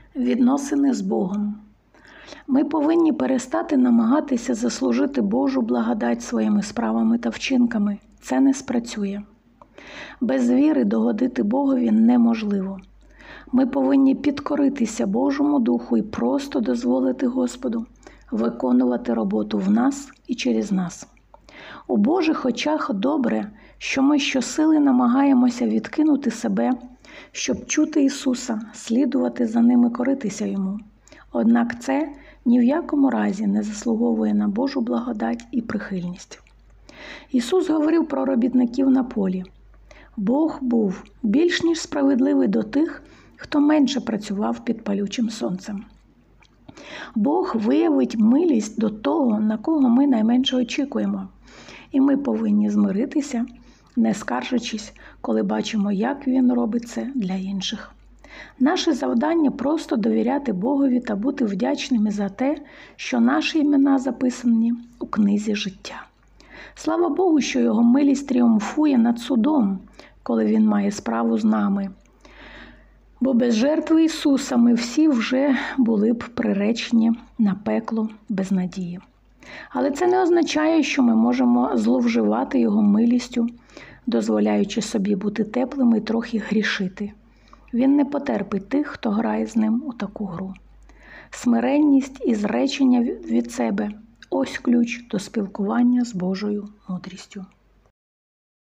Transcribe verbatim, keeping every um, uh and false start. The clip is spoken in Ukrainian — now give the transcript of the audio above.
Відносини з Богом. Ми повинні перестати намагатися заслужити Божу благодать своїми справами та вчинками. Це не спрацює. Без віри догодити Богові неможливо. Ми повинні підкоритися Божому Духу і просто дозволити Господу виконувати роботу в нас і через нас. У Божих очах добре, що ми щосили намагаємося відкинути себе, щоб чути Ісуса, слідувати за Ним і коритися Йому. Однак це ні в якому разі не заслуговує на Божу благодать і прихильність. Ісус говорив про робітників на полі. Бог був більш ніж справедливий до тих, хто менше працював під палючим сонцем. Бог виявить милість до того, на кого ми найменше очікуємо. І ми повинні змиритися, не скаржачись, коли бачимо, як Він робить це для інших. Наше завдання – просто довіряти Богові та бути вдячними за те, що наші імена записані у книзі життя. Слава Богу, що Його милість тріумфує над судом, коли Він має справу з нами. Бо без жертви Ісуса ми всі вже були б приречені на пекло без надії. Але це не означає, що ми можемо зловживати Його милістю, дозволяючи собі бути теплими і трохи грішити. Він не потерпить тих, хто грає з ним у таку гру. Смиренність і зречення від себе – ось ключ до спілкування з Божою мудрістю.